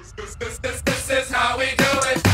This is how we do it.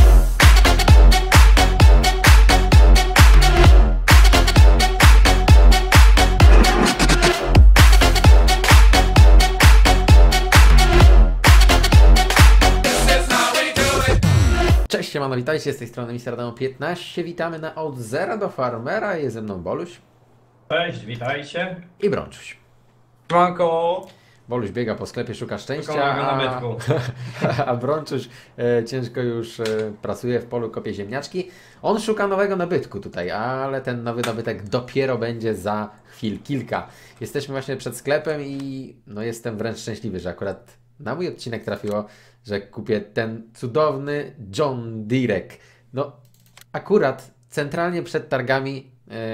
Cześć, siemano, witajcie, z tej strony Mr. Adamo 15. Witamy na Od Zera do Farmera. Jest ze mną Boluś Cześć, witajcie. i Brączuś. Siemanko. Boluś biega po sklepie, szuka szczęścia, Szukamy go na bytku. a Brączuś ciężko już pracuje w polu, kopie ziemniaczki. On szuka nowego nabytku tutaj, ale ten nowy nabytek dopiero będzie za chwil kilka. Jesteśmy właśnie przed sklepem i no jestem wręcz szczęśliwy, że akurat na mój odcinek trafiło, że kupię ten cudowny John Deerek. No akurat centralnie przed targami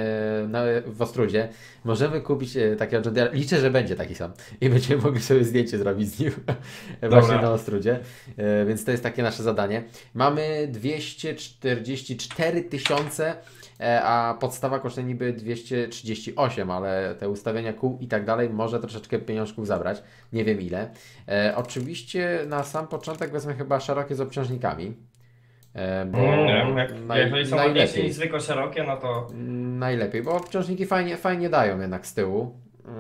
w Ostródzie możemy kupić takiego John Deere. Liczę, że będzie taki sam i będziemy mogli sobie zdjęcie zrobić z nim właśnie na Ostródzie, więc to jest takie nasze zadanie. Mamy 244 tysiące, a podstawa kosztuje niby 238, ale te ustawienia kół i tak dalej może troszeczkę pieniążków zabrać, nie wiem ile. Oczywiście na sam początek wezmę chyba szerokie z obciążnikami. Bo jeżeli są ładniejsze niż zwykle szerokie, no to... Najlepiej, bo obciążniki fajnie dają jednak z tyłu,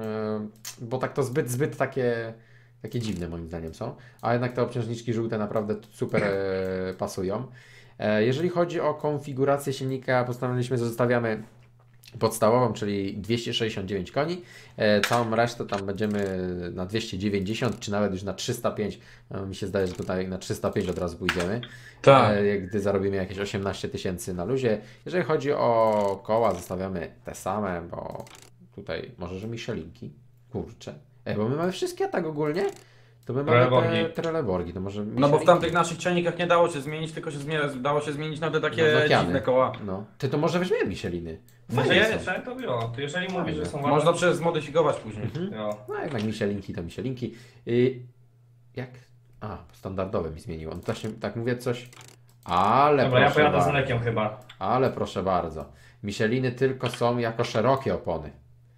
bo tak to zbyt takie dziwne moim zdaniem są, a jednak te obciążniczki żółte naprawdę super pasują. Jeżeli chodzi o konfigurację silnika, postanowiliśmy, że zostawiamy podstawową, czyli 269 koni. Całą resztę tam będziemy na 290, czy nawet już na 305. Mi się zdaje, że tutaj na 305 od razu pójdziemy. Tak. Gdy zarobimy jakieś 18 tysięcy na luzie. Jeżeli chodzi o koła, zostawiamy te same, bo tutaj może, że Michelinki. Kurczę. Bo my mamy wszystkie tak ogólnie. To my mamy te Trelleborgi, to może No bo w tamtych naszych ciągnikach nie dało się zmienić, tylko dało się zmienić na te takie dziwne koła. No. Ty to może weźmiemy Micheliny. To było. To jeżeli mówisz, że są ładne... Można przecież zmodyfikować później. No jednak Michelinki to Michelinki. Jak? A, standardowe mi zmieniło. No to się, tak mówię coś... Ale dobra, proszę ja pojadę bardzo. z mlekiem chyba. Ale proszę bardzo. Micheliny tylko są jako szerokie opony.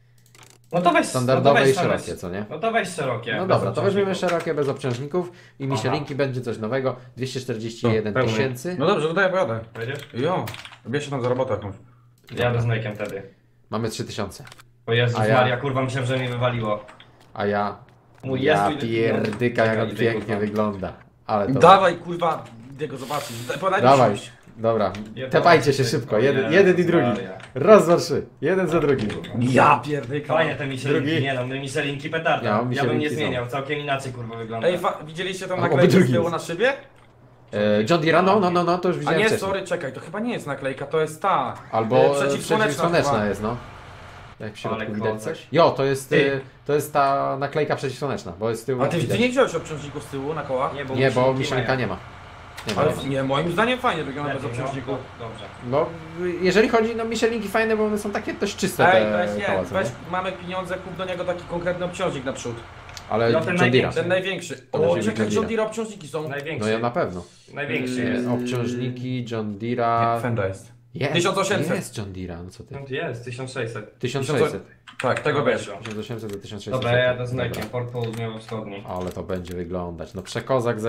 No to weź standardowe no to weź i szerokie, co nie? No to weź szerokie. No dobra, to weźmiemy szerokie bez obciążników i Michelinki będzie coś nowego. 241 tysięcy. No dobrze, tutaj ja pojadę. Pojedziesz? Jo, bierz się tam za robotę jakąś. Jadę z mlekiem wtedy. Mamy 3000. O Jezus A ja- Maria, kurwa, myślałem, że mi wywaliło. A ja... Mój Ja Jezu, pierdyka, jak on Czekaj, pięknie kurwa. wygląda. Ale to... Dawaj kurwa, jego zobaczyć. Dawaj. Dobra, tepajcie się szybko. Jeden i drugi. Raz, dwa, trzy. Jeden za drugim. Ja pierdyka. Fajnie te Michelinki, Drugi. nie no, Michelinki petarda. Ja, Ja bym Michelinki nie są. zmieniał, całkiem inaczej kurwa wygląda. Ej, widzieliście tą A, naklejkę obydrugi z tyłu jest. na szybie? John Deere, no, to już A widziałem nie, wcześniej. sorry, czekaj, to chyba nie jest naklejka, to jest ta. Albo przeciwsłoneczna przeciwsłoneczna chyba. jest, no. Jak w środku Ale widać kozak. coś? Jo, to jest ta naklejka przeciwsłoneczna, bo jest z tyłu. A ty widać. nie wziąłeś obciążników z tyłu na koła? Nie, bo Michelinka nie ma. Nie ma. Ale nie, moim zdaniem fajnie wygląda bez Lepiej, no, obciążników. dobrze. Bo jeżeli chodzi, no Michelinki fajne, bo one są takie dość czyste Ej, te weź, koła, nie, co weź, nie? mamy pieniądze, kup do niego taki konkretny obciążnik na przód. Ale No, ten John Deere'a. największy. Ten największy. To O, musi być czekaj, John John Deere'a. Deere obciążniki są. Największy. No ja na pewno. Największy jest. Obciążniki John Deere'a. Fenda jest. Jest, 1800. Jest John Deere'a, no co ty? Jest, 1600. 1600. Tak, tego Dobra, bierz. 1800 do 1600. Dobra, ja jadę z Dobra. mlekiem, port południowo-wschodni. Ale to będzie wyglądać. No przekozak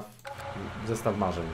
zestaw marzeń.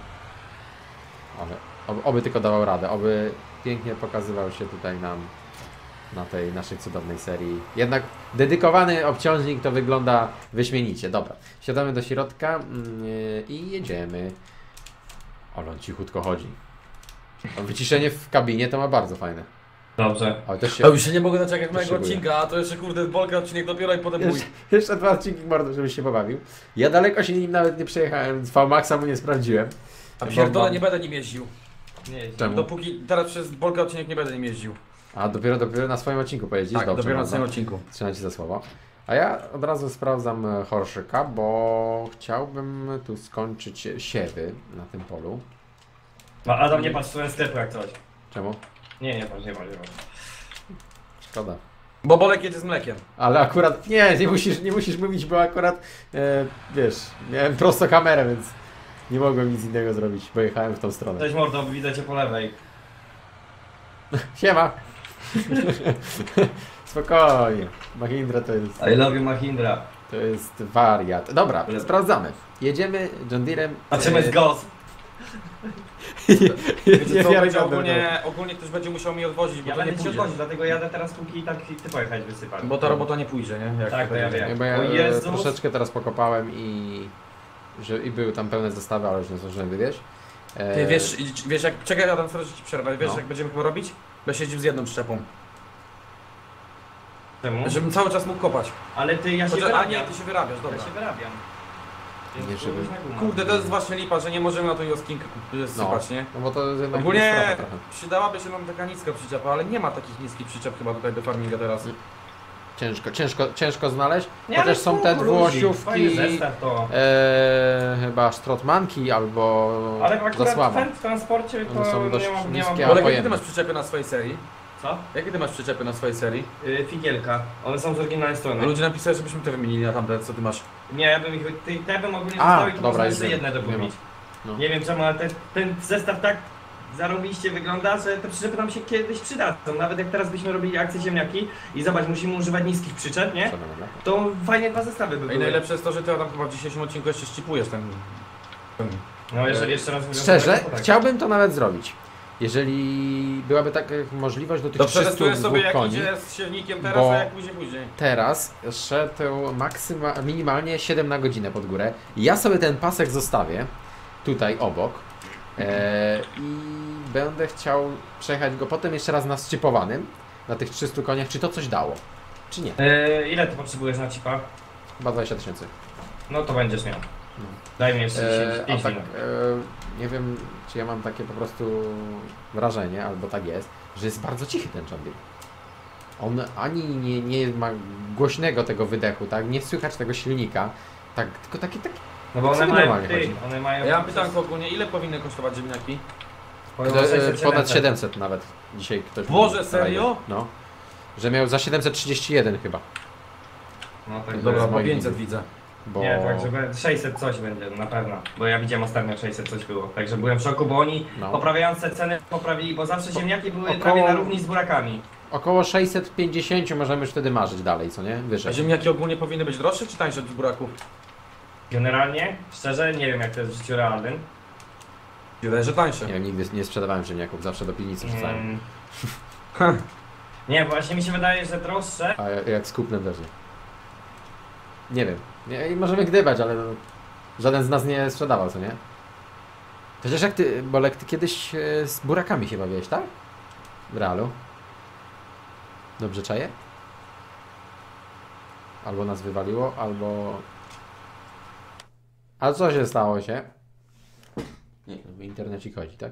Ale oby tylko dawał radę, oby pięknie pokazywał się tutaj nam na tej naszej cudownej serii. Jednak dedykowany obciążnik to wygląda wyśmienicie. Dobra, siadamy do środka i jedziemy. Ale on cichutko chodzi. A wyciszenie w kabinie to ma bardzo fajne. Dobrze. Ale też się... A już się nie mogę doczekać mojego szybuję. odcinka, a to jeszcze kurde Bolka odcinek dopiero i potem mój. Jeszcze 2 odcinki mordo, żebyś się pobawił. Ja daleko się nim nawet nie przejechałem, więc V-Maxa mu nie sprawdziłem. A pierdolę, nie będę nim jeździł. Nie, Czemu? Dopóki teraz przez Bolka odcinek nie będę nim jeździł. A dopiero na swoim odcinku pojeździsz? Tak, Dobrze, dopiero na można. swoim odcinku. Trzymaj się za słowo. A ja od razu sprawdzam Horszyka, bo chciałbym tu skończyć siewy na tym polu. Adam, nie patrz w stronę sklepu jak coś. Czemu? Nie patrz. Szkoda. Bo Bolek jedzie z mlekiem. Ale akurat, nie musisz mówić, bo akurat, wiesz, miałem prosto kamerę, więc nie mogłem nic innego zrobić, bo jechałem w tą stronę. Cześć mordo, widzę cię po lewej. Siema! Spokojnie, Mahindra to jest... I love you Mahindra. To jest wariat. Dobra, sprawdzamy. Jedziemy John Deerem. Patrzymy z GOS. Wiecie co, będzie ogólnie ktoś będzie musiał mi odwozić, bo Ja to nie będę ci pójdzie. odwozić, dlatego jadę teraz póki tak ty pojechać wysypać. Bo ta robota nie pójdzie, nie? Jak Tak, to ja wiem. Bo ja O Jezus. troszeczkę teraz pokopałem i były tam pełne zestawy, ale już nie zdążyłem wywieźć. Ty wiesz jak, czekaj Adam, proszę ci przerwać, wiesz No. jak będziemy chyba robić? Będę siedział z jedną przyczepą, Czemu? żebym cały czas mógł kopać. Ale ty, ja się A nie, wyrabiam. ty się wyrabiasz, dobra. Ja się wyrabiam. Nie, Więc żeby- różna guma. Kurde, to jest właśnie lipa, że nie możemy na tą joskinkę sypać, nie? No bo to jest jednak Ogólnie strata trochę. przydałaby się nam taka niska przyczepa, ale nie ma takich niskich przyczep chyba tutaj do farminga teraz. Ciężko znaleźć. Nie, Chociaż ale są te ludzi, dwuosiówki, fajny zestaw to. chyba Strotmanki albo Ale akurat Zasława. w transporcie to One są dość nie mam niskie, Olek, ale jakie ty pojemne. masz przyczepy na swojej serii? Co? Jakie ty masz przyczepy na swojej serii? Figielka. One są z oryginalnej strony. Ludzie napisali, żebyśmy te wymienili na tamte, co ty masz. Nie, ja bym ich... Te bym ogólnie A, zostały, to dobra, można już jeszcze wiem. jedne Nie dokupić. ma. No. Nie wiem czemu, ale ten zestaw tak zarobiście wygląda, że te przyczepy nam się kiedyś przydadzą. Nawet jak teraz byśmy robili akcję ziemniaki i zobacz, musimy używać niskich przyczep, nie? To fajnie dwa zestawy by I były. najlepsze jest to, że ty Adam chyba w dzisiejszym odcinku jeszcze ścipujesz ten... No jeżeli jeszcze raz Szczerze, to tak. chciałbym to nawet zrobić. Jeżeli byłaby taka możliwość do tych To przetestujesz 302 sobie jak koni. idzie z siewnikiem teraz, Bo- a jak później. Teraz szedł minimalnie 7 na godzinę pod górę. Ja sobie ten pasek zostawię tutaj obok i będę chciał przejechać go potem jeszcze raz na szczypowanym, na tych 300 koniach. Czy to coś dało? Czy nie? Ile ty potrzebujesz na chipa? Chyba 20 000. No to będziesz miał. No. Daj mi jeszcze 10, A 5 tak, minut. nie wiem, czy ja mam takie po prostu wrażenie, albo tak jest, że jest bardzo cichy ten John Deere. On ani nie ma głośnego tego wydechu, tak? Nie słychać tego silnika, tak, tylko taki No bo tak one sobie mają, normalnie chodzi. one mają... Ja mam pytanko ogólnie, ile powinny kosztować ziemniaki? ponad 700 nawet dzisiaj ktoś. Boże, mówił. serio? No. Że miał za 731 chyba. No tak Dobra, jest po moim 500 widzem. widzę. Bo... Nie, tak żeby 600 coś będzie, na pewno. Bo ja widziałem ostatnio 600 coś było. Także byłem w szoku, bo oni No. poprawiając te ceny poprawili, bo zawsze ziemniaki były Około- prawie na równi z burakami. Około 650 możemy już wtedy marzyć dalej, co nie? A Wyżej. ziemniaki ogólnie powinny być droższe czy tańsze od buraków? Generalnie, szczerze, nie wiem jak to jest w życiu realnym. Wydaje, że tańsze. Nie, nigdy nie sprzedawałem ziemniaków, zawsze do piwnicy wrzucałem. Nie, właśnie mi się wydaje, że droższe. A jak z kupnem też nie. Nie wiem. Nie, i możemy gdybać, ale no, żaden z nas nie sprzedawał, co nie? Chociaż jak ty, Bolek, ty kiedyś z burakami się bawiłeś, tak? W realu. Dobrze czaję? Albo nas wywaliło, albo... A co się stało się? Nie, w internecie chodzi, tak?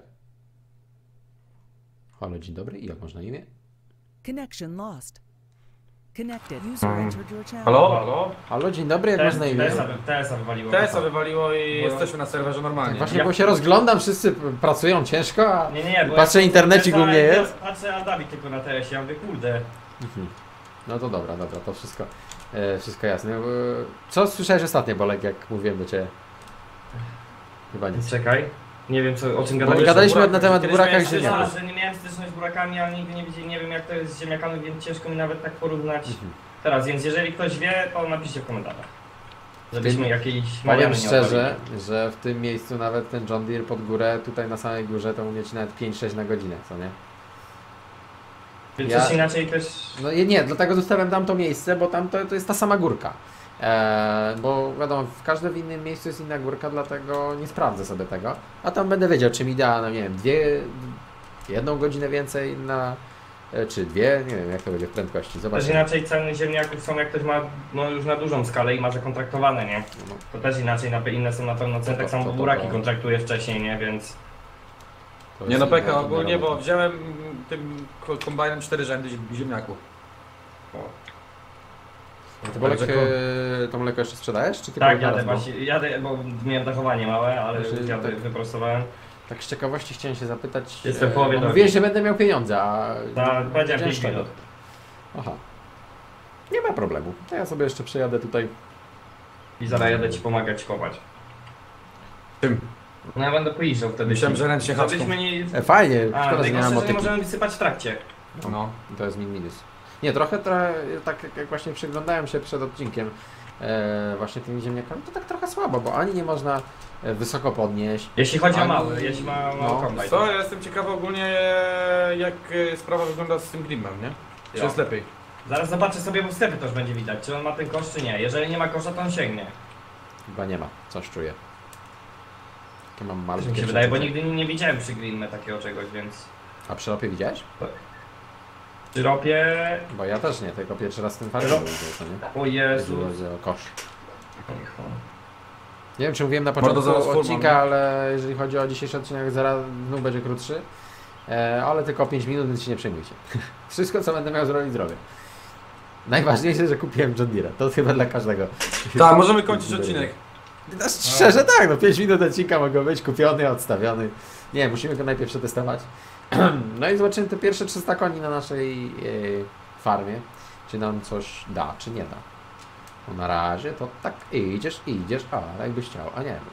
Halo, dzień dobry. I jak można imię? Connection lost. Connected. User entered your channel. Halo? Halo, dzień dobry. Jak można imię? TS-a wywaliło. TS-a wywaliło i Bo- jesteśmy na serwerze normalnie. Właśnie, bo się rozglądam, wszyscy pracują ciężko, a... Nie, bo Patrzę, ja- internecik u mnie jest. Patrzę, a Dawid tylko na TS-ie, ja mówię, kurde. Mhm. No to dobra, to wszystko jasne. Co słyszałeś ostatnio, Bolek, jak mówiłem do Ciebie? Chyba nic. Czekaj. Nie wiem o czym Bo gadaliśmy. gadaliśmy na temat Kiedyś burakach miałem i styczność, ziemniaków. Że nie miałem styczność z burakami, ale nigdy nie wiem jak to jest z ziemniakami, więc ciężko mi nawet tak porównać Mhm. teraz. Więc jeżeli ktoś wie, to napiszcie w komentarzach. Żebyśmy jakiejś Powiem maniany nie szczerze, że w tym miejscu nawet ten John Deere pod górę, tutaj na samej górze, to umieć nawet 5-6 na godzinę, co nie? odpalili. ja- Coś inaczej też... No nie, dlatego zostawiam tam to miejsce, bo tam to jest ta sama górka. Bo wiadomo, w każdym innym miejscu jest inna górka, dlatego nie sprawdzę sobie tego. A tam będę wiedział, czy mi da, no nie wiem, jedną godzinę więcej na... Czy dwie, nie wiem jak to będzie w prędkości, Też zobaczymy. inaczej ceny ziemniaków są jak ktoś ma no, już na dużą skalę i ma zakontraktowane, nie? No, To też inaczej, inne są na pewno ceny, tak samo to- buraki kontraktuje wcześniej, nie? Więc... to Nie jest no inna- peka inna ogólnie, robota. bo wziąłem tym kombajnem 4 rzędy ziemniaków. Ty Bolek, Także to mleko jeszcze sprzedajesz? Czy tylko Tak, naraz, jadę bo właśnie, bo miałem dachowanie małe, ale Znaczy, już jadę, tak- wyprostowałem. Tak z ciekawości chciałem się zapytać. Jestem w połowie bo drogi. mówiłeś, że będę miał pieniądze, a... Powiedziałem wiedziałem 5 z czego. minut. Aha. Nie ma problemu. To ja sobie jeszcze przejadę tutaj. I zaraz jadę ci pomagać kopać. Czym? No ja będę pojeżdżał wtedy. Myślałem, że ręcznie haczką. Żebyśmy nie... Fajnie, A, szkoda, że nie tylko mam że nie motyki. możemy wysypać w trakcie. No. To jest minus. Nie, trochę tak jak właśnie przyglądałem się przed odcinkiem, właśnie tymi ziemniakami, to tak trochę słabo, bo ani nie można wysoko podnieść. Jeśli chodzi o ani- mały, jeśli ma No. kombajn. Co, ja jestem ciekawy ogólnie jak sprawa wygląda z tym Grimmem, nie? Czy Jo. jest lepiej? Zaraz zobaczę sobie, bo wstępy też będzie widać, czy on ma ten kosz, czy nie. Jeżeli nie ma kosza, to on sięgnie. Chyba nie ma, coś czuję. To mam Tak malutkie mi się wydaje, bo przeczucie. nigdy nie widziałem przy Greenmie takiego czegoś, więc... A przy ropie widziałeś? W syropie... Bo ja też nie, tylko pierwszy raz w tym farmie widziałem, co nie? O Jezu. Jezu. O kosz. Nie wiem, czy mówiłem na Mordo, początku zaraz formą, odcinka, nie? ale jeżeli chodzi o dzisiejszy odcinek, zaraz znów będzie krótszy. Ale tylko 5 minut, więc się nie przejmujcie. Wszystko, co będę miał zrobić, zrobię. Najważniejsze, że kupiłem John Deere. To chyba dla każdego. Tak, możemy kończyć odcinek. No, szczerze tak, no 5 minut odcinka mogą być kupiony, odstawiony. Nie, musimy go najpierw przetestować. No i zobaczymy te pierwsze 300 koni na naszej farmie. Czy nam coś da, czy nie da. Bo na razie to tak idziesz, ale jakbyś chciał, a nie wiem.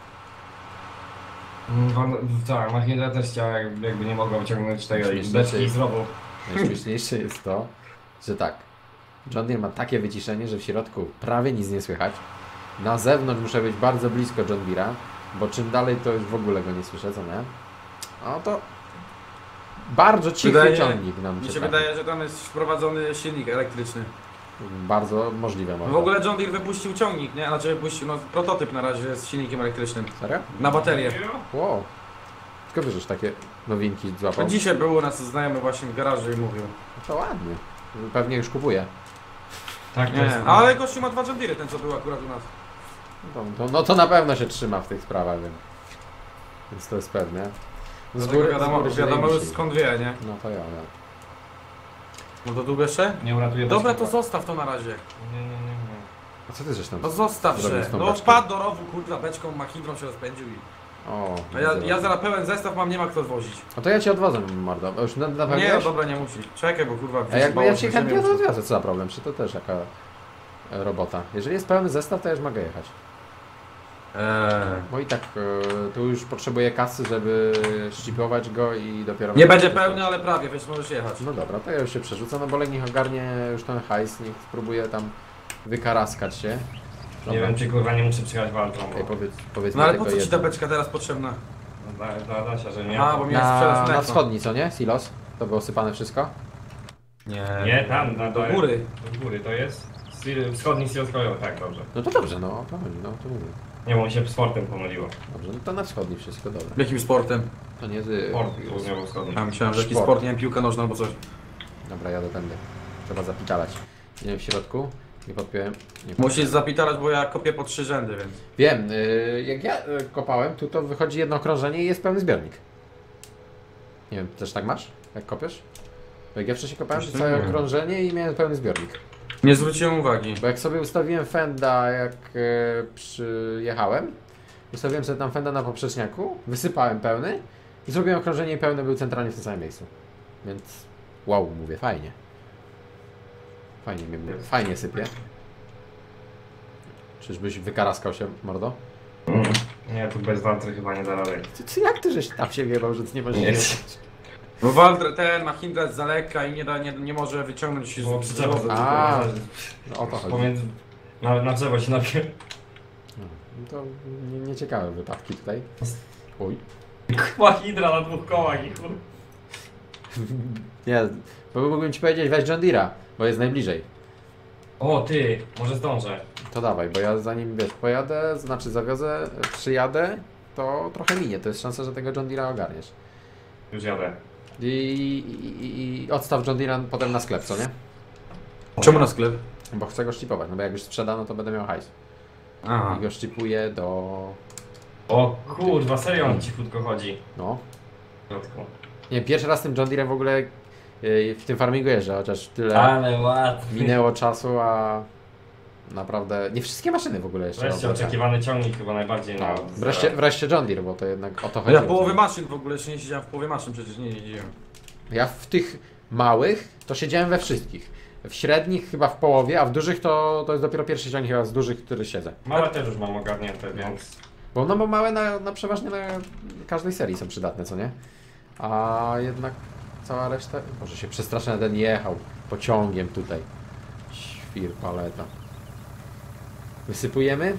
Tak, Machina też chciała, jakby nie mogła wyciągnąć tego Śmiesznie beczki jest. z rowu. Najśmieszniejsze jest to, że tak, John Deere ma takie wyciszenie, że w środku prawie nic nie słychać. Na zewnątrz muszę być bardzo blisko John Deere'a, bo czym dalej to już w ogóle go nie słyszę, co nie? No to bardzo cichy Wydaje- ciągnik nam Mi się trafi. wydaje, że tam jest wprowadzony silnik elektryczny. Bardzo możliwe może. W ogóle John Deere wypuścił ciągnik, nie? Znaczy wypuścił, no prototyp na razie z silnikiem elektrycznym. Serio? Na baterię. Wow. Skąd wiesz, że takie nowinki złapał? To dzisiaj był u nas znajomy właśnie w garażu i mówił. No to ładnie. Pewnie już kupuje. Tak, to Nie, jest. ale gościu ma 2 John Deere, ten co był akurat u nas. No to na pewno się trzyma w tych sprawach, więc to jest pewne. Z Dlatego góry, wiadomo, się wiadomo już najmyśli. skąd wie, nie? No to ja. No to długo jeszcze? Nie uratuje Dobra, beczki. to zostaw to na razie. Nie. A co ty żeś tam? No zostaw Zrobił się. z tą No beczką. wpadł do rowu, kurwa, beczką, machidrą się rozpędził i... O, A ja zaraz pełen zestaw mam, nie ma kto zwozić. No to ja cię odwożę, mordo. Już Nie, no napełniłeś? dobra, nie musi. Czekaj, bo kurwa... A jakby ja ci się chętnie ziemią. rozwiozę, co za problem? Czy to też jaka robota? Jeżeli jest pełny zestaw, to ja już mogę jechać. Bo i tak tu już potrzebuję kasy, żeby szczypować go i dopiero... Nie będzie pełny, ale prawie, więc możesz jechać. No dobra, to ja już się przerzucę, no bo Lek niech ogarnie już ten hajs, niech spróbuje tam wykaraskać się. Nie wiem, czy kurwa nie muszę przyjechać walką. Ej, powiedz No mi ale po tylko co ci ta jedno. beczka teraz potrzebna? Da się, że nie. A, bo miałeś sprzedać Na mleko. wschodni, co nie? Silos? To było sypane wszystko? Nie, tam, Do góry. Do góry, to jest wschodni silos kolejowy, tak, dobrze. No to dobrze, no o to chodzi, no to mówię. Nie, bo mi się sportem pomyliło. Dobrze, no to na wschodni wszystko, dobra. Jakim sportem? To nie z... Sport południowo-wschodni. A myślałem, że jakiś Sport. sport, nie wiem, piłka nożna albo coś. Dobra, jadę tędy. Trzeba zapitalać. Nie wiem, w środku. Nie podpiąłem. Nie Musisz zapitalać, bo ja kopię po 3 rzędy, więc... Wiem, jak ja kopałem, tu to wychodzi jedno okrążenie i jest pełny zbiornik. Nie wiem, też tak masz? Jak kopiesz? Bo jak ja wcześniej kopałem, to Coś całe nie. okrążenie i miałem pełny zbiornik. Nie zwróciłem uwagi. Bo jak sobie ustawiłem fenda, jak przyjechałem, ustawiłem sobie tam fenda na poprzeczniaku, wysypałem pełny i zrobiłem okrążenie i pełny był centralnie w tym samym miejscu. Więc wow, mówię, fajnie. Fajnie sypie. Czyżbyś wykaraskał się, mordo? Nie, tu bez waltry chyba nie da rady. Jak ty żeś tam się wjebał, że ty nie możesz Nie. jechać? Bo Walter ten ma Hindra z daleka i nie może wyciągnąć Bo z przyczepa drzewa. A, no o to chodzi. Pomiędzy... Na drzewo się napię. No to nieciekawe wypadki tutaj. Oj. Chyba hidra na 2 kołach i kur... Nie, bo mógłbym ci powiedzieć weź John Deere'a, bo jest najbliżej. O ty, może zdążę. To dawaj, bo ja zanim wiesz, pojadę, znaczy zawiozę, przyjadę, to trochę minie. To jest szansa, że tego John Deere'a ogarniesz. Już jadę. I odstaw John Deere'a potem na sklep, co nie? Czemu na sklep? Bo chcę go szczypować, no bo jak już sprzeda, no to będę miał hajs. Aha. I go szczypuję do... O kurwa, serio on cichutko chodzi. no. W środku. Nie, pierwszy raz tym John Deere'em w ogóle w tym farmingu jeżdżę, chociaż tyle Ale łatwy. minęło czasu, a naprawdę nie wszystkie maszyny w ogóle jeszcze Wreszcie robią. oczekiwany ciągnik chyba najbardziej na... No, wreszcie John Deere, bo to jednak o to chodzi. Ja w połowie maszyn w ogóle jeszcze nie siedziałem w połowie maszyn, przecież nie jeździłem. Ja w tych małych to siedziałem we wszystkich. W średnich chyba w połowie, a w dużych to jest dopiero pierwszy ciągnik chyba z dużych, który siedzę. Małe też już mam ogarnięte, więc... Bo małe na przeważnie na każdej serii są przydatne, co nie? A jednak cała reszta... Może się przestraszyłem, ten jechał pociągiem tutaj. Świr paleta. Wysypujemy?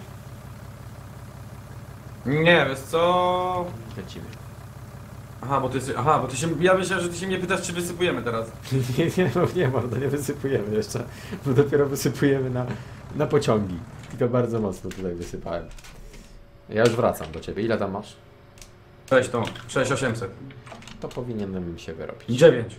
Nie, wiesz co? Lecimy. Aha, bo ty się, ja myślałem, że ty się mnie pytasz, czy wysypujemy teraz. Nie, mordo, nie wysypujemy jeszcze. Bo dopiero wysypujemy na pociągi. I to bardzo mocno tutaj wysypałem. Ja już wracam do ciebie. Ile tam masz? 6800. To powinienem się wyrobić. 9.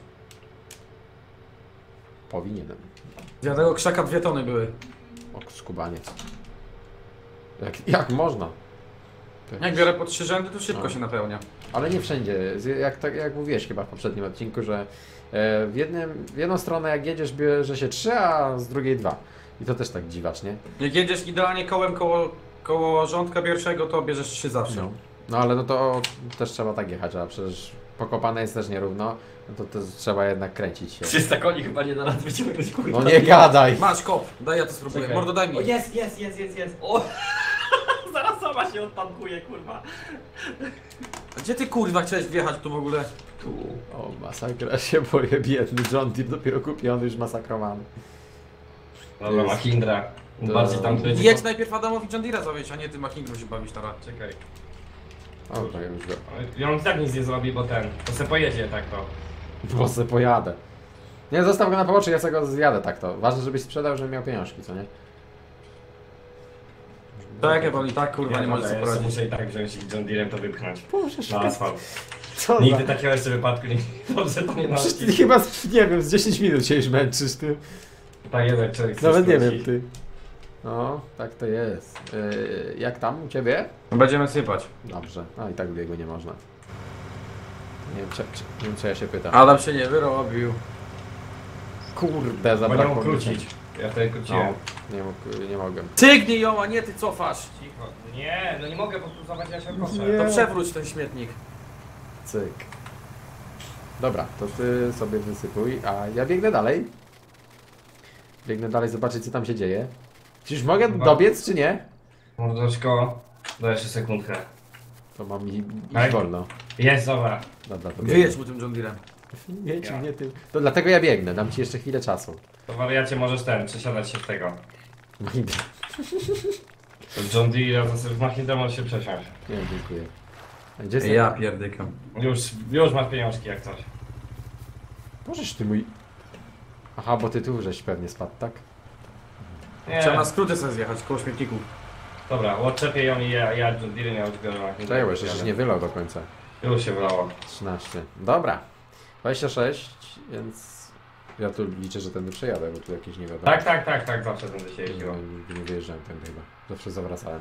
Powinienem. Z jednego krzaka 2 tony były. O, skubaniec. Jak można? Jak biorę po 3 rzędy, to szybko No. się napełnia. Ale nie wszędzie. Jak mówiłeś chyba w poprzednim odcinku, że w jedną stronę jak jedziesz bierze się 3, a z drugiej 2. I to też tak dziwacznie. Jak jedziesz idealnie kołem koło rządka pierwszego, to bierzesz 3 zawsze. No ale no to też trzeba tak jechać, a przecież pokopane jest też nierówno. No to też trzeba jednak kręcić się. 300 koni chyba nie da rady wyciągnąć, kurwa. No nie gadaj! Masz kop, daj ja to spróbuję. Czekaj. Mordo, daj mi. O, jest. O! Zaraz sama się odpankuje, kurwa. Gdzie ty kurwa chciałeś wjechać tu w ogóle? Tu. O, masakra się boję, biedny John Deere dopiero kupiony, już masakrowany. Dobra, Jest. Mahindra. To- Bardziej tam będzie. Jedź najpierw Adamowi John Deere'a zawieźć, a nie tym Machingrą się bawić teraz. Czekaj. O, to już go. I on i tak nic nie zrobi, bo to se pojedzie tak to. Bo se pojadę. Nie, zostaw go na poboczy, ja sobie go zjadę tak to. Ważne, żebyś sprzedał, żebym miał pieniążki, co nie? Tak, bo i tak kurwa nie możesz sobie ja poradzić. muszę i tak wziąć i John Deerem to wypchnąć. Boże, Na asfalt. co Nigdy za... takiego jeszcze wypadku nie... Dobrze to nie Przecież ty należy. chyba, nie wiem, z 10 minut się już męczysz, ty. Tak jeden człowiek chce Nawet nie skrócić. wiem, ty. No, tak to jest. Jak tam u ciebie? Będziemy sypać. Dobrze. A i tak biegu nie można. Nie wiem, co ja się pytam. Adam się nie wyrobił. Kurde, Bo nie zabrakło mógł mi. krócić. Ja wtedy No, króciłem. nie mogłem. Cygnij ją, a nie ty cofasz. Cicho. Nie, no nie mogę powtórzać, ja się Nie. proszę. To przewróć ten śmietnik. Cyk. Dobra, to ty sobie wysypuj, a ja biegnę dalej. Biegnę dalej zobaczyć, co tam się dzieje. Czyż mogę Chyba. dobiec, czy nie? Mordeczko, daj jeszcze sekundkę. To mam iść Tak? wolno. Jest, dobra. Dobra, to Wyjedź mu tym John Deere'em. Jedź Ja. mnie tym. To dlatego ja biegnę, dam ci jeszcze chwilę czasu. To wariacie możesz przesiadać się w tego. To John Deere, to sobie w Mahindra możesz się przesiąść. Nie, dziękuję. A gdzie jest Ja pierdykam. Już masz pieniążki jak coś. Możesz ty mój... Aha, bo ty tu żeś pewnie spadł, tak? Nie, Trzeba na skróty sobie zjechać koło śmietników. dobra, odczepię ją i ja John Deere miał zbiorę Mahindra. Czekaj, jeszcze się nie wylał do końca. Już się wylało. 13. Dobra. 26, więc... Ja tu liczę, że tędy przejadę, bo tu jakieś nie wiadomo. Tak, zawsze będę się jeździło. Nie wyjeżdżałem tędy chyba. Zawsze zawracałem.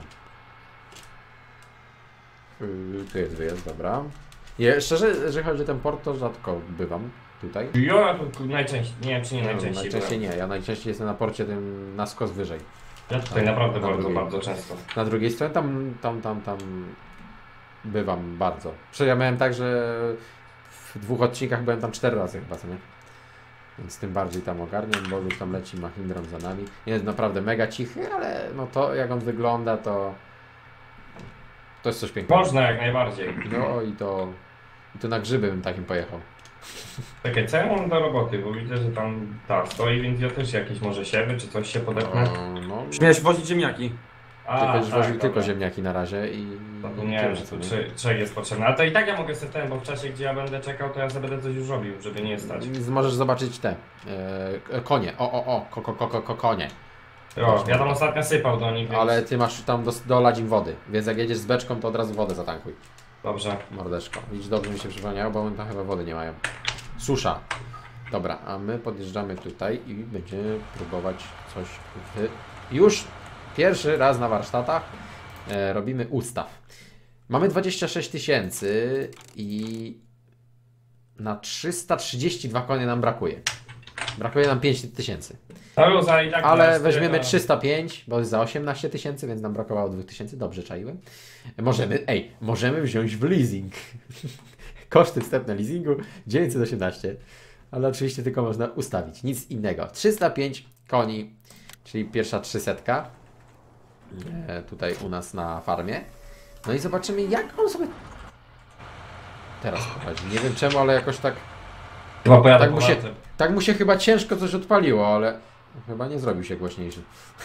Tu jest wyjazd, dobra. Szczerze, jeżeli chodzi o ten port, to rzadko bywam tutaj. Ja tu najczęściej, nie wiem czy nie No, najczęściej. najczęściej nie, ja najczęściej jestem na porcie tym na skos wyżej. Ja tutaj naprawdę Na drugiej. bardzo często. Na drugiej stronie tam bywam bardzo. Przecież ja miałem tak, że w 2 odcinkach byłem tam 4 razy chyba, co nie? Więc tym bardziej tam ogarniam, bo już tam leci Mahindra za nami. Jest naprawdę mega cichy, ale no to jak on wygląda, to jest coś pięknego. Można jak najbardziej. No i to na grzyby bym takim pojechał. Czekaj, co ja mam do roboty, bo widzę, że tam stoi, więc ja też jakieś może siewy czy coś się podepnę. No, Śmiałeś wozić ziemniaki. ty będziesz woził tylko dobra. ziemniaki na razie i Zapomniałem, że tu tyle, co nie? trzech jest potrzebne, ale to i tak ja mogę sobie bo w czasie, gdzie ja będę czekał, to ja sobie będę coś już robił, żeby nie stać. Możesz zobaczyć te konie. Konie. Ja tam ostatnio sypał do nich, więc... Ale ty masz tam dolać im wody, więc jak jedziesz z beczką, to od razu wodę zatankuj. Dobrze. Mordeczko. Widzisz, dobrze mi się przypomniało, bo oni tam chyba wody nie mają. Susza. Dobra, a my podjeżdżamy tutaj i będziemy próbować coś już pierwszy raz na warsztatach robimy ustaw. Mamy 26 tysięcy i na 332 konie nam brakuje. Brakuje nam 5 tysięcy. No, i tak Ale teraz, weźmiemy 305, bo jest za 18 tysięcy, więc nam brakowało 2000. Dobrze czaiłem. Możemy wziąć w leasing. Koszty wstępne leasingu 918. Ale oczywiście tylko można ustawić. Nic innego. 305 koni, czyli pierwsza 300 tutaj u nas na farmie. No i zobaczymy, jak on sobie teraz poradzi. Nie wiem czemu, ale jakoś tak Chyba pojadę tak mu się chyba ciężko coś odpaliło, ale chyba nie zrobił się głośniejszy.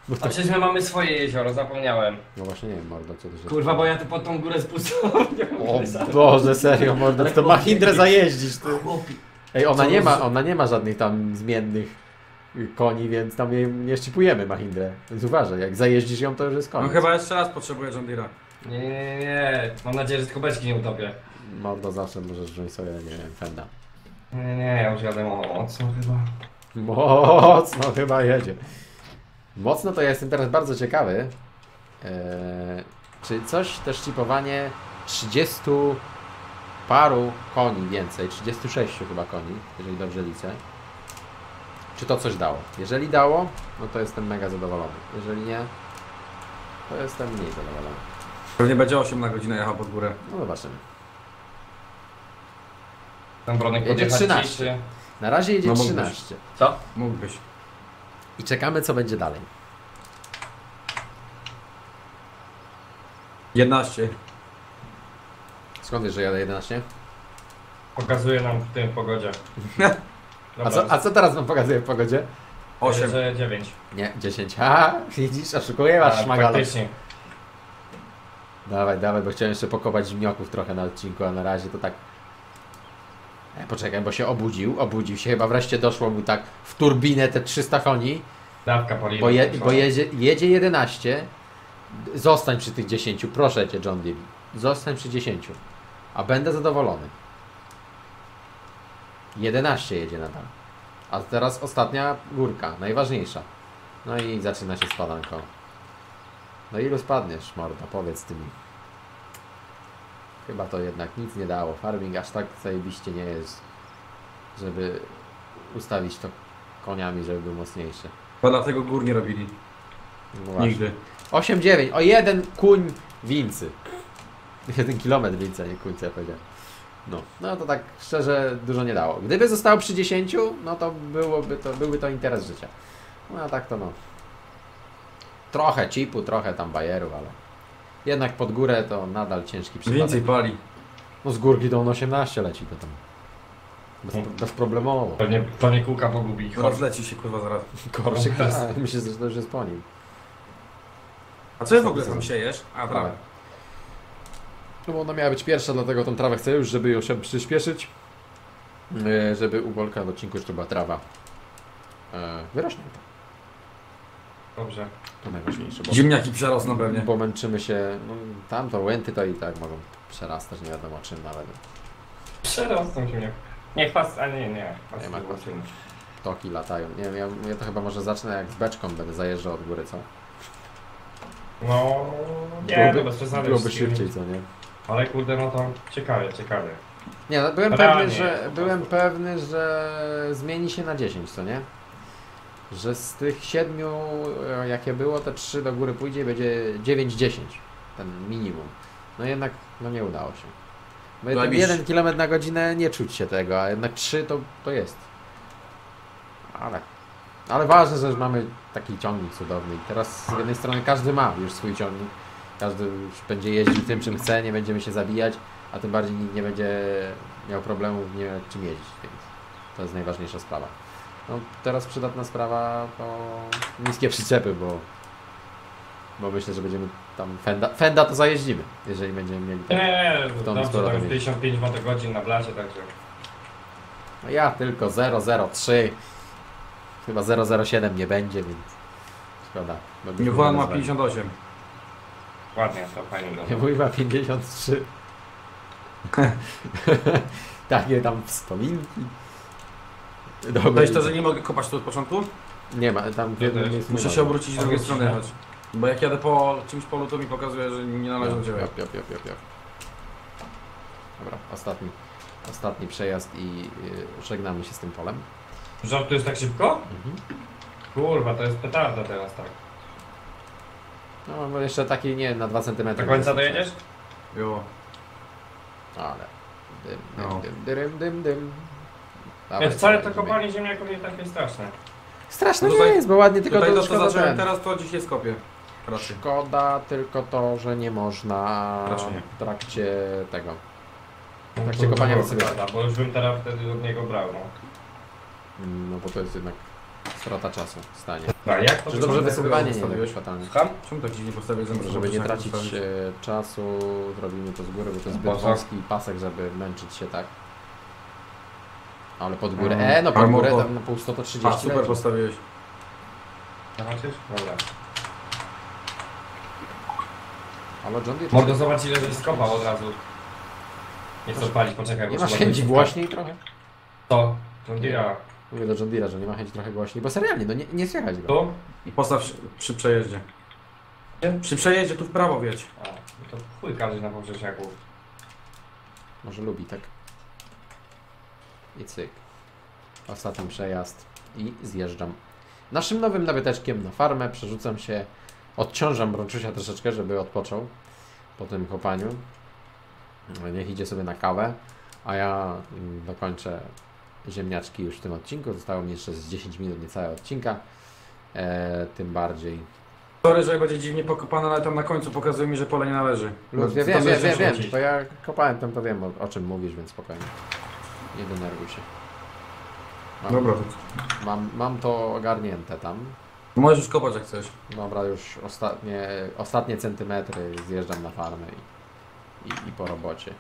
Bo A to... przecież my mamy swoje jezioro, zapomniałem. No właśnie nie wiem, mordo, co to się... Kurwa, bo ja tu pod tą górę spustowałem. O Boże, serio, mordo, to Mahindrę zajeździsz, ty. Chłopie. Ej, Co ona nie ma żadnych tam zmiennych koni, więc tam jej nie szczypujemy Mahindrę. Więc uważaj, jak zajeździsz ją, to już jest No koniec. chyba jeszcze raz potrzebuję John Deere'a. Nie. Mam nadzieję, że tylko beczki nie utopię. Mordo, zawsze możesz wziąć sobie, nie wiem, Fenda. Nie, ja już jadę mocno chyba. Mocno chyba jedzie. Mocno to ja jestem teraz bardzo ciekawy. Czy coś, też chipowanie 30 paru koni więcej, 36 chyba koni, jeżeli dobrze liczę. Czy to coś dało? Jeżeli dało, no to jestem mega zadowolony. Jeżeli nie, to jestem mniej zadowolony. Pewnie będzie 8 na godzinę jechał pod górę. No zobaczymy. Ten Bronek Jedzie podjechać 13. ci, czy... Na razie jedzie No mógłbyś. 13. Co? Mógłbyś. I czekamy, co będzie dalej. 11. Skąd wiesz, że jadę 11? Pokazuje nam w tym pogodzie. A co teraz wam pokazuje w pogodzie? 8. Że 9. Nie, 10. Ha, widzisz, oszukuję was, szmagalo. Faktycznie. Dawaj, dawaj, bo chciałem jeszcze pokopać zimnioków trochę na odcinku, a na razie to tak... Poczekaj, bo się obudził się, chyba wreszcie doszło mu tak w turbinę te 300 koni, Dawka paliwa. bo jedzie 11. Zostań przy tych 10, proszę cię, John Deere. Zostań przy 10, a będę zadowolony. 11 jedzie nadal. A teraz ostatnia górka, najważniejsza. No i zaczyna się spadanko. No ilu spadniesz, morda, powiedz ty mi. Chyba to jednak nic nie dało. Farming aż tak zajebiście nie jest, żeby ustawić to koniami, żeby był mocniejszy. Bo dlatego gór nie robili. No właśnie. Nigdy. 8-9, o jeden kuń wincy. 1 kilometr wincy, a nie kuń, co ja powiedziałem. No to tak szczerze dużo nie dało. Gdyby zostało przy 10, no to byłby to interes życia. No a tak to no. Trochę chipu, trochę tam bajerów, ale jednak pod górę to nadal ciężki przypadek. Więcej pali. No z górki to on 18 leci to tam. Bezproblemowo. Pewnie kółka pogubi. Rozleci się kurwa zaraz. Korszyk, myślę, że to już jest po nim. A co jest w ogóle tam siejesz? A, trawę. No bo ona miała być pierwsza, dlatego tą trawę chcę już, żeby ją się przyspieszyć. Żeby u Bolka w odcinku jeszcze była trawa. Wyrośnie. Dobrze. To najważniejsze. Ziemniaki przerosną pewnie. Bo męczymy się, no tam to łęty to i tak mogą przerastać, nie wiadomo czym nawet. Przerosną się mnie. Nie, chwast, a nie. Nie ma chwastu. Toki latają. Nie wiem, ja to chyba może zacznę jak z beczką będę zajeżdżał od góry, co? No, nie, no bez przesady. Byłoby szybciej, co nie? Ale kurde, no to ciekawie. Nie, no, byłem pewny, że zmieni się na 10, co nie? Że z tych 7, jakie było, te 3 do góry pójdzie i będzie 9-10, ten minimum. No jednak, no nie udało się. Bo ten 1 km na godzinę nie czuć się tego, a jednak 3 to jest. Ale ważne, że mamy taki ciągnik cudowny i teraz z jednej strony każdy ma już swój ciągnik. Każdy już będzie jeździł tym, czym chce, nie będziemy się zabijać, a tym bardziej nikt nie będzie miał problemów, nie wiem czym jeździć, więc to jest najważniejsza sprawa. No teraz przydatna sprawa to niskie przyczepy, bo myślę, że będziemy tam Fenda to zajeździmy, jeżeli będziemy mieli tam. Nie, tą dobrze, sporo tam mieć. 55 motogodzin na blacie, także... No ja tylko 003, chyba 007 nie będzie, więc szkoda. New Holland ma 58. Ładnie, to fajnie Nie było. mój ma 53. Takie tam wspominki. Dobra. To jest to, że nie mogę kopać tu od początku? Nie ma, tam w jednym miejscu Muszę nie się ma. obrócić i z drugiej strony jechać. Bo jak jadę po czymś polu, to mi pokazuje, że nie należy do ciebie. Jop. Dobra, ostatni przejazd i żegnamy się z tym polem. Żartujesz tak szybko? Mhm. Kurwa, to jest petarda teraz, tak. No bo jeszcze taki nie na 2 cm. Do końca dojedziesz? Jo. Ale No. dym. Ja wcale to kopanie ziemniaków nie takie straszne. Straszne No nie tutaj- jest, bo ładnie tylko Tutaj to to, co szkoda, zacząłem ten. teraz, to dzisiaj skopię. Raczej. Szkoda tylko to, że nie można Raczej nie. w trakcie tego. Tak się kopania wysypać. Bo już bym teraz wtedy od niego brał, no. No bo to jest jednak strata czasu stanie. No jak to Że dobrze wygląda? wysypywanie nie Postawiłeś? jest fatalne. Słucham? Czemu tak dziwnie postawiłeś zamiast Żeby nie postawić? tracić czasu, zrobimy to z góry, bo to jest zbyt Po co? wąski pasek, żeby męczyć się tak. Ale pod górę, no Ale pod górę mogło- tam na pół 100 to A, 30 super leci. postawiłeś. Zobaczysz? Dobra. Ale John Deere... Mordo, zobacz ile żeś skopał od razu. Nie chcę odpalić, poczekaj. Nie bo masz trzeba chęci coś- głośniej trochę? To? John Deere'a. Mówię do John Deere'a, że nie ma chęci trochę głośniej, bo serialnie, no nie słychać go. Tu? I postaw przy przejeździe. Nie? Przy przejeździe tu w prawo wiedź. A, no to chuj każdy na poprzeczniaku. Może lubi, tak? I cyk. Ostatni przejazd i zjeżdżam. Naszym nowym nabyteczkiem na farmę przerzucam się, odciążam Brączusia troszeczkę, żeby odpoczął po tym kopaniu. Niech idzie sobie na kawę, a ja dokończę ziemniaczki już w tym odcinku. Zostało mi jeszcze z 10 minut niecałe odcinka. Tym bardziej. Sorry, że będzie dziwnie pokopane, ale tam na końcu pokazuje mi, że pole nie należy. Luz, to wiem, zacznie wiem, wrócić. to ja kopałem tam, to wiem o czym mówisz, więc spokojnie. Nie denerwuj się. Dobra. Mam to ogarnięte tam. Możesz już kopać jak chcesz. Dobra, już ostatnie centymetry zjeżdżam na farmę i po robocie.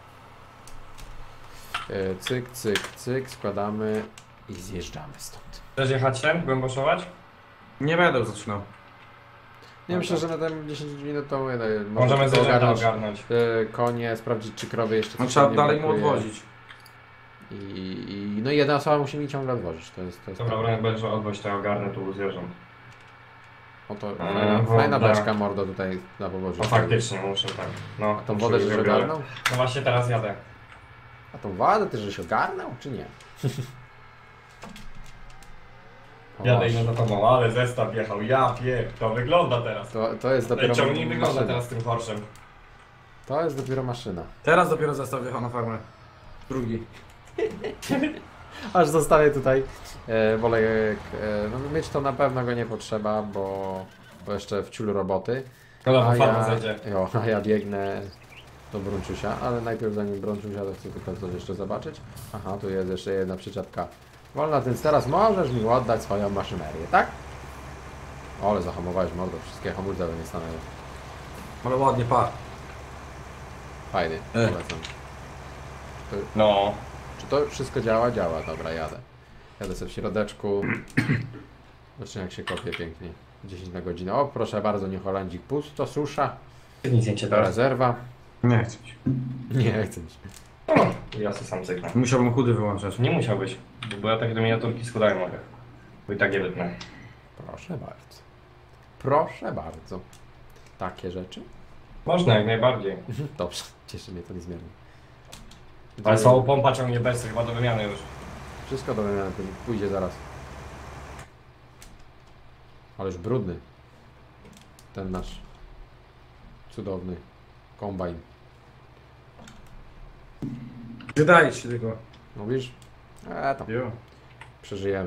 Cyk, cyk, cyk, składamy i zjeżdżamy stąd. Chcesz jechać ten? Głęboszować? Nie będę zaczynał. Nie myślę, że na tym 10 minut to Możemy tylko zwierzęta ogarnąć. konie, sprawdzić czy krowy jeszcze No coś trzeba tam nie dalej mu brakuje. odwozić. No i jedna osoba musi mi ciągle odwozić. To jest Dobra, broń będziesz odwoźć, to ja ogarnę tu zwierząt. Oto woda. fajna beczka mordo tutaj na pobożu. No faktycznie, muszę tak. No, A tą muszę wodę już żeś biorę. ogarnął? No właśnie teraz jadę. A tą wodę ty żeś ogarnął, czy nie? Jadę i za tobą, ale zestaw jechał, ja to wygląda teraz. To jest dopiero Ciągnik wygląda maszyna. teraz tym horszem. To jest dopiero maszyna. Teraz dopiero zestaw wjechał na farmę. Drugi. Aż zostawię tutaj wolejek. No mieć to na pewno go nie potrzeba, bo jeszcze w ciulu roboty. No dobra, farma zejdzie. A ja biegnę do Brączusia, ale najpierw zanim Brączusia to chcę tylko coś jeszcze zobaczyć. Aha, tu jest jeszcze jedna przyczepka wolna, więc teraz możesz mi oddać swoją maszynerię, tak? O, ale zahamowałeś mordo, wszystkie hamulce nie stanęły. Ale ładnie, pa. Fajnie, polecam. No. Czy to wszystko działa? Działa, dobra, jadę. Jadę sobie w środeczku. Zobaczcie jak się kopie pięknie. 10 na godzinę. O, proszę bardzo, nie Holandzik pusto, susza. Nic nie cię teraz. Rezerwa. Nie chcę ci. Nie chcę ci. Ja sobie sam cyknę. Musiałbym chudy wyłączać. Nie musiałbyś, bo ja takie do miniaturki z chudami mogę. Bo i tak je wytnę. Proszę bardzo. Proszę bardzo. Takie rzeczy? Można jak najbardziej. Dobrze, cieszy mnie to niezmiernie. Ale słabo pompa ciągnie bez, chyba do wymiany już. Wszystko do wymiany pójdzie zaraz. Ale już brudny. Ten nasz cudowny kombajn. Wydaje ci się tylko. Mówisz? Tam Jo. przeżyjemy.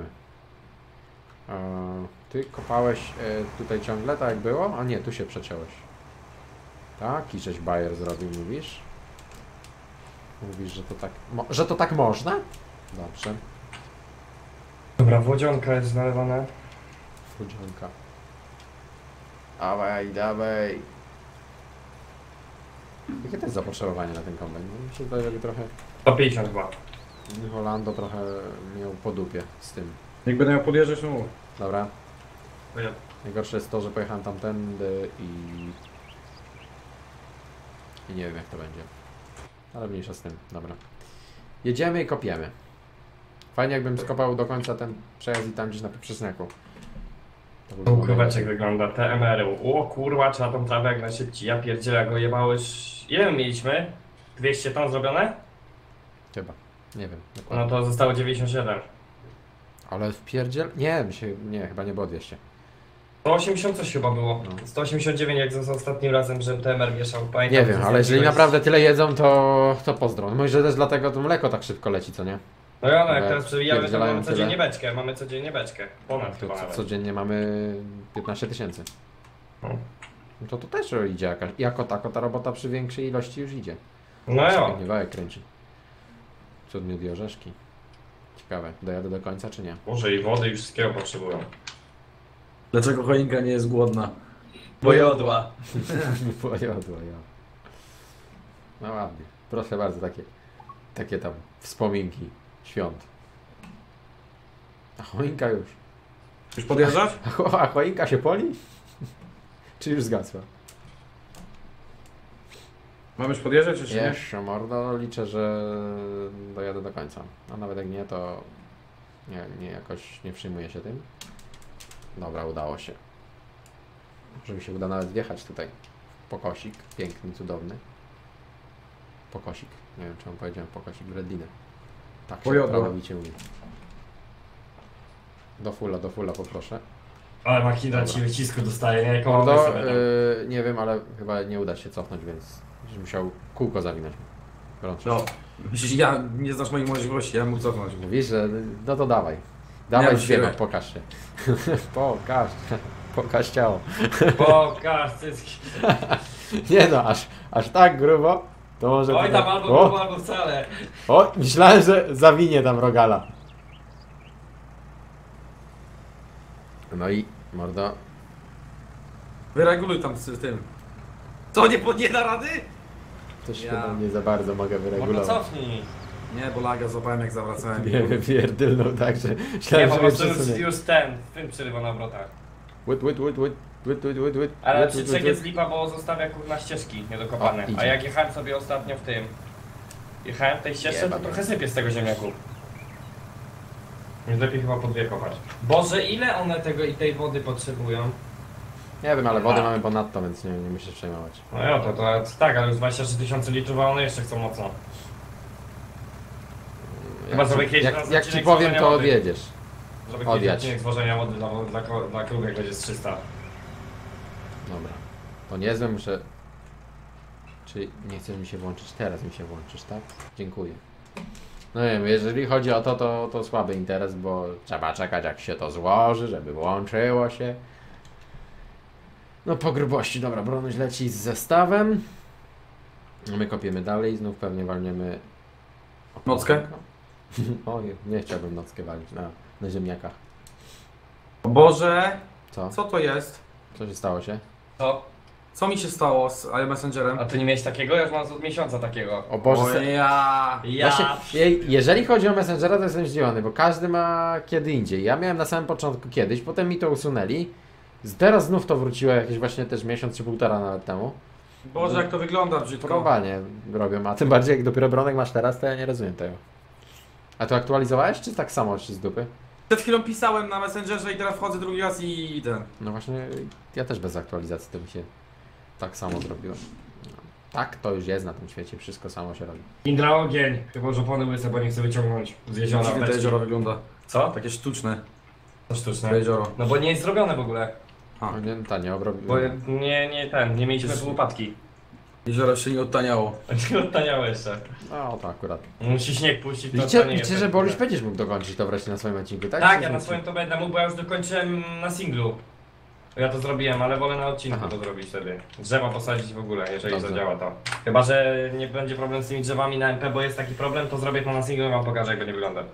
Ty kopałeś tutaj ciągle, tak jak było? A nie, tu się przeciąłeś. Tak? I żeś bajer zrobił, mówisz? Mówisz, że to tak można? Dobrze. Dobra, wodzionka jest nalewana. Fudzionka. Dawaj, dawaj. Jakie to jest zapotrzebowanie na ten kombajn? No, mi się zdaje, że trochę 150 chyba. Holando trochę miał po dupie z tym. Jak będę miał podjeżdżać, no mów. Dobra. Najgorsze jest to, że pojechałem tamtędy i nie wiem jak to będzie. Ale mniejsza z tym, dobra. Jedziemy i kopiemy. Fajnie jakbym skopał do końca ten przejazd i tam gdzieś na poprzeczniaku. To by było Króweczek najlepiej. wygląda, TMR-y. O kurwa, trzeba tą trawę jak najszybciej. Ja pierdzielę, go jebałeś. Ile my mieliśmy? 200 ton zrobione? Chyba. Nie wiem. No Dokładnie. to zostało 97. Ale w pierdziel... Nie, chyba nie było 200. 180 coś chyba było. No. 189 jak za ostatnim razem, że TMR wieszał. Pamiętam, Nie że wiem, z ale jeżeli jakiegoś- naprawdę tyle jedzą, to pozdro. No może też dlatego to mleko tak szybko leci, co nie? No ja, no jak Bo teraz przewijamy, to pierdzielają mamy tyle. codziennie beczkę. Mamy codziennie beczkę. Ponad To chyba nawet. codziennie mamy 15 000. No. No to też idzie jakaś. Jako tako ta robota przy większej ilości już idzie. No jo. Pięknie wałek kręci. Cudnie i orzeszki. Ciekawe, dojadę do końca czy nie? Może i wody i wszystkiego potrzebują. Dlaczego choinka nie jest głodna? Bo jodła. Pojodło, ja. No ładnie. Proszę bardzo, takie tam wspominki świąt. A choinka już. Już podjeżdżać? A choinka się poli? Czy już zgasła? Mamy już podjeżdżać czy nie? Jeszcze mordo, liczę, że dojadę do końca. A nawet jak nie, to nie jakoś nie przyjmuję się tym. Dobra, udało się. Może mi się uda nawet wjechać tutaj. Pokosik, piękny, cudowny. Pokosik. Nie wiem, czemu powiedziałem pokosik w Redlinę. Tak się Pojodło. prawowicie mówi. Do fulla poproszę. Ale machina ci wycisku dostaje, nie? Koło Mordo, sobie tam. nie wiem, ale chyba nie uda się cofnąć, więc będziesz musiał kółko zawinąć. Gorąco. No. Myślisz, ja nie znasz moich możliwości, ja mógł cofnąć. Mówisz, że no to dawaj. Dawaj Nie, świema, siłę. pokaż się. Pokaż ciało. Pokaż cycki. Nie no, aż tak grubo, to może... Oj tutaj- tam albo o, grubo, albo wcale. o, myślałem, że zawinie tam rogala. No i mordo, Wyreguluj tam z tym. Co, nie da rady? też Ja. chyba nie za bardzo mogę Może wyregulować. cofnij. Nie, bo laga złapałem jak zawracałem. Nie wiem, pierdylnął tak, że Nie, myślałem, po że mnie prostu przesunie. już ten przerywa na obrotach. Łyt. Ale Łyt. przyczek jest lipa, bo zostawia kurna ścieżki niedokopane. O, idzie. A jak jechałem sobie ostatnio w tym... Jechałem w tej ścieżce, to Jebany. trochę sypie z tego ziemniaku. Więc lepiej chyba po dwie kopać. Boże, ile one tego i tej wody potrzebują? Nie wiem, ale wody A. mamy ponadto, więc nie musisz przejmować. No ja, to tak, ale już 23 tysiące litrów, a one jeszcze chcą mocno. Chyba zrobię kiedyś raz Jak ci odcinek powiem, złożenia to wody. odjedziesz. Żeby Odjadź. kiedyś odcinek zwożenia wody dla krówek będzie z 300. Dobra. To niezłe, muszę... Czy nie chcesz mi się włączyć? Teraz mi się włączysz, tak? Dziękuję. No nie wiem, jeżeli chodzi o to słaby interes, bo trzeba czekać jak się to złoży, żeby włączyło się. No po grubości, dobra, Bronuś leci z zestawem. My kopiemy dalej, znów pewnie walniemy... Nockę? O nie chciałbym nockę walić na ziemniakach. O Boże, Co? co to jest? Co się stało się? Co? Co mi się stało z Messengerem? A ty nie miałeś takiego? Ja już mam od miesiąca takiego. O Boże, O ja. Właśnie, jeżeli chodzi o Messengera, to jestem zdziwiony, bo każdy ma kiedy indziej. Ja miałem na samym początku kiedyś, potem mi to usunęli. Teraz znów to wróciło jakieś właśnie też miesiąc czy półtora nawet temu. Boże, jak to wygląda brzydko. Porąbanie robią, a tym bardziej jak dopiero Bronek masz teraz, to ja nie rozumiem tego. A to aktualizowałeś, czy tak samo czy z dupy? Przed chwilą pisałem na Messengerze i teraz wchodzę drugi raz i ten. No właśnie, ja też bez aktualizacji to mi się tak samo zrobiło. No, tak to już jest na tym świecie, wszystko samo się robi. Indra ogień. Chyba, że opony łyse, bo nie chcę wyciągnąć z jeziora. Dziwnie to beczki. jezioro wygląda. Co? Takie sztuczne. To sztuczne. To jezioro. No bo nie jest zrobione w ogóle. A. No nie, nie obrobił. Bo nie mieliśmy tu łopatki. Jezioro jeszcze nie odtaniało. Nie odtaniało jeszcze. No to akurat. Musi śnieg puścić, to Liczę, nie jest że tak Boluś dobre. będziesz mógł dokończyć to wreszcie na swoim odcinku, tak? Tak, Czy ja na coś swoim to będę mógł, bo ja już dokończyłem na singlu. Ja to zrobiłem, ale wolę na odcinku Aha. to zrobić wtedy. Drzewa posadzić w ogóle, jeżeli Dobrze. zadziała to. Chyba, że nie będzie problem z tymi drzewami na MP, bo jest taki problem, to zrobię to na singlu i wam pokażę, jak będzie wygląda.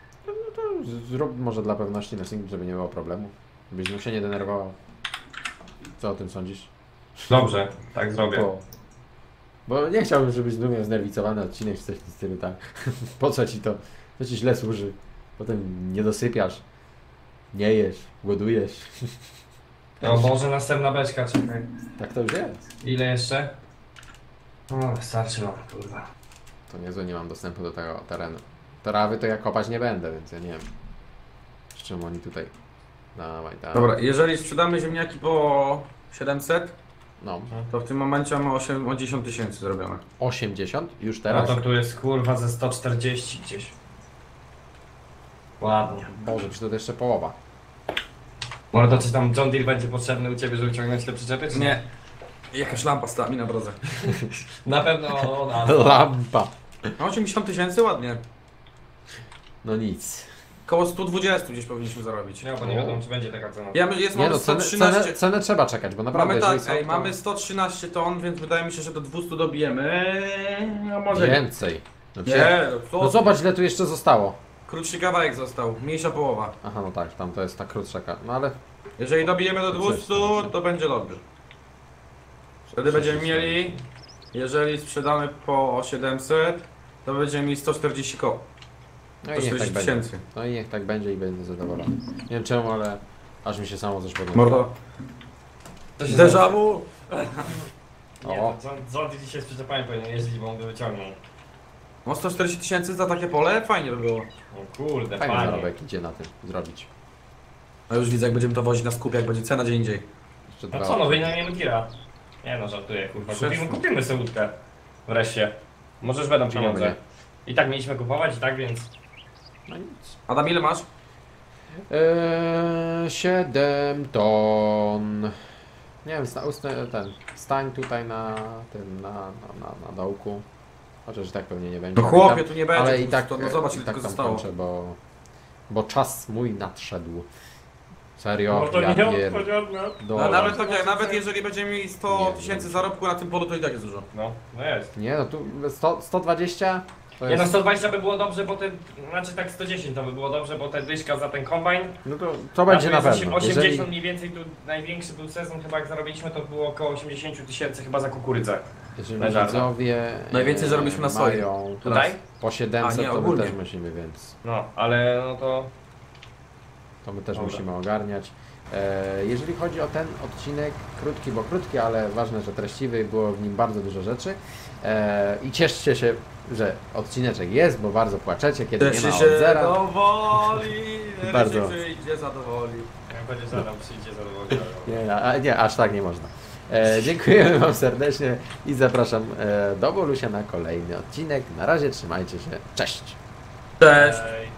Zrób może dla pewności na single, żeby nie było problemu. Żebyś mu się nie denerwował. Co o tym sądzisz? Dobrze, tak zrobię. Bo nie chciałbym, żebyś znów miał znerwicowany odcinek czy coś w tym stylu, tak? Po co ci to? To ci źle służy. Potem nie dosypiasz. Nie jesz, głodujesz. O Boże, następna beczka, czekaj. Tak to już jest. Ile jeszcze? O, starczy mam, kurwa. To niezłe, nie mam dostępu do tego terenu. Trawy to ja kopać nie będę, więc ja nie wiem. Z czym oni tutaj... Dawaj, dawaj. Dobra, jeżeli sprzedamy ziemniaki po 700, No. to w tym momencie mamy 10 tysięcy zrobione. 80? Już No teraz? to tu jest kurwa ze 140 gdzieś. Ładnie. Boże, czy to jeszcze połowa. Może to czy tam John Deere będzie potrzebny u ciebie, żeby ciągnąć te przyczepy, czy Nie. Jakaś lampa stała mi na drodze. Na pewno ona. Lampa. No 80 tysięcy ładnie. No nic. Koło 120 gdzieś powinniśmy zarobić. Nie, bo nie wiadomo, czy będzie taka cena. Jest Nie mamy no, cenę 113. cenę trzeba czekać, bo naprawdę Mamy tak, jeżeli są, to mamy 113 ton, więc wydaje mi się, że do 200 dobijemy. No może więcej. No, nie. no zobacz, ile tu jeszcze zostało. Krótszy kawałek został, mniejsza połowa. Aha, no tak, tam to jest ta krótsza no ale... Jeżeli dobijemy do 200, to będzie lobby. Wtedy będziemy mieli, jeżeli sprzedamy po 700, to będziemy mieli 140 koło. No i niech tak 140 będzie. tysięcy. No i niech tak będzie i będę zadowolony. Nie wiem czemu, ale aż mi się samo coś podoba. Mordo. To się Déjà vu! Nie, O. to Zolty dzisiaj z przyczepami powinien jeździć, bo on by wyciągnął. No 140 tysięcy za takie pole? Fajnie by było. O kurde, Fajny fajnie. zarobek idzie na tym zrobić. A już widzę jak będziemy to wozić na skup, jak będzie cena gdzie indziej. Jeszcze No dwa- co, no wynajmiemy tira. Nie no, żartuję, kurwa. Kupimy sobie łódkę. Wreszcie. Możesz będą Czemu pieniądze. nie? I tak mieliśmy kupować, i tak więc... No nic. Adam, ile masz? 7 ton. Nie wiem, stań tutaj na tym, na dołku. Chociaż i tak pewnie nie będzie. No chłopie, tu nie będzie. Ale i tak, to, no zobacz ile i tak tylko tam zostało. kończę, bo czas mój nadszedł. Serio, No to ja nie pier... No, nawet tak jak, nawet jeżeli będziemy mieli 100 tysięcy zarobku na tym polu, to i tak jest dużo. No, no jest. Nie no, tu 120 to Nie no, jest... 120 by było dobrze, bo ten... Znaczy tak 110 to by było dobrze, bo ten dyszka za ten kombajn... No to będzie na jest pewno. 80 Jeżeli... mniej więcej, tu największy był sezon chyba jak zarobiliśmy, to było około 80 tysięcy chyba za kukurydzę. Jeżeli Na żarta. widzowie Najwięcej zarobiliśmy na soi. mają Tutaj? po 700, A, nie, to my ogólnie. też musimy, więc No, ale no to... my też Dobra. musimy ogarniać. Jeżeli chodzi o ten odcinek, krótki, bo krótki, ale ważne, że treściwy, było w nim bardzo dużo rzeczy. I cieszcie się, że odcineczek jest, bo bardzo płaczecie, kiedy nie ma od zera. zadowoli, Bardzo. przyjdzie zadowoli. Jak będzie zadał, przyjdzie zadowolony. Nie, aż tak nie można. Dziękujemy Wam serdecznie i zapraszam do Bolusia na kolejny odcinek. Na razie trzymajcie się. Cześć! Cześć! Ej.